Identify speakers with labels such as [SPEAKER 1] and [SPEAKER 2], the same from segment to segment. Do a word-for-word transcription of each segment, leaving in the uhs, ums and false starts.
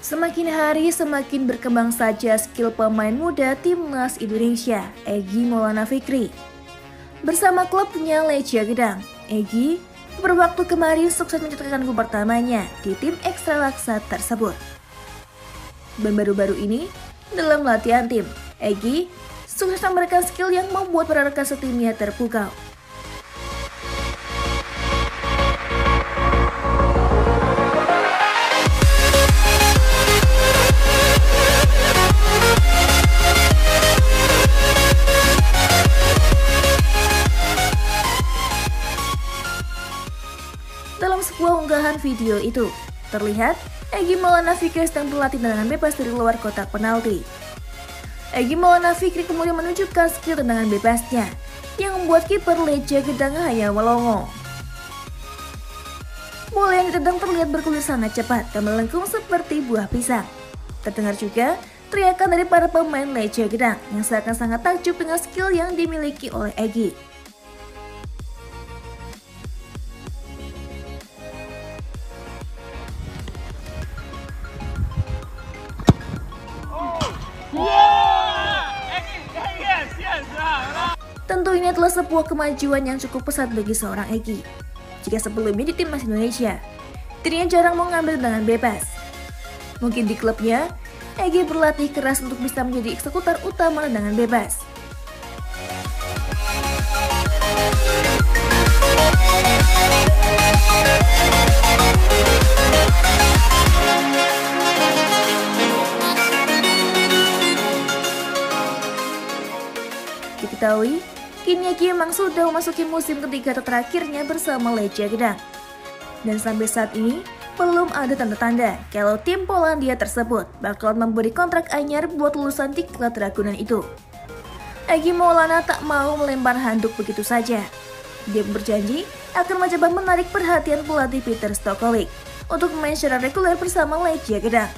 [SPEAKER 1] Semakin hari semakin berkembang saja skill pemain muda timnas Indonesia, Egy Maulana Fikri. Bersama klubnya Lecia Gedang, Egy beberapa waktu kemarin sukses mencetakkan gol pertamanya di tim Ekstra Laksa tersebut. Dan baru-baru ini, dalam latihan tim, Egy sukses memberikan skill yang membuat para rekan setimnya terpukau. Dalam sebuah unggahan video itu, terlihat Egy Maulana Fikri sedang berlatih tendangan bebas dari luar kotak penalti. Egy Maulana Fikri kemudian menunjukkan skill tendangan bebasnya, yang membuat kiper Lecia Gedang hanya melongo. Bola yang ditendang terlihat bergulir sangat cepat dan melengkung seperti buah pisang. Terdengar juga teriakan dari para pemain Lecia Gedang yang seakan sangat takjub dengan skill yang dimiliki oleh Egy. Tentu ini adalah sebuah kemajuan yang cukup pesat bagi seorang Egy. Jika sebelumnya di timnas Indonesia, dirinya jarang mengambil tendangan bebas. Mungkin di klubnya, Egy berlatih keras untuk bisa menjadi eksekutor utama tendangan bebas. Diketahui, kini Egy memang sudah memasuki musim ketiga terakhirnya bersama Lecia Gedang. Dan sampai saat ini, belum ada tanda-tanda kalau tim Polandia tersebut bakal memberi kontrak anyar buat lulusan diklat Ragunan itu. Egy Maulana tak mau melempar handuk begitu saja. Dia berjanji akan mencoba menarik perhatian pelatih Peter Stokovic untuk main secara reguler bersama Lecia Gedang.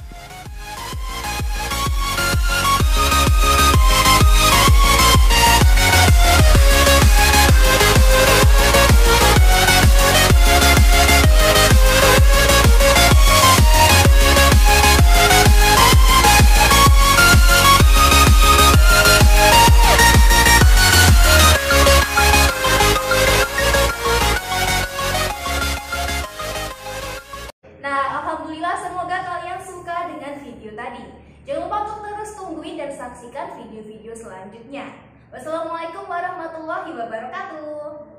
[SPEAKER 2] Nah, alhamdulillah semoga kalian suka dengan video tadi. Jangan lupa untuk terus tungguin dan saksikan video-video selanjutnya. Wassalamualaikum warahmatullahi wabarakatuh.